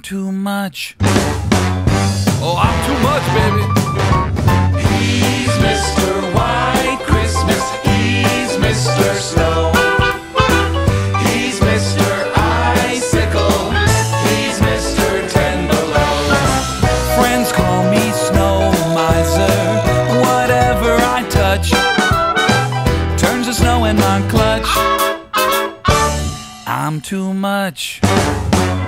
too much. Oh, I'm too much, baby. He's Mr. White Christmas. He's Mr. Snow. He's Mr. Icicle. He's Mr. Ten Below. Friends call me Snow Miser. Whatever I touch turns to snow in my clutch. I'm too much.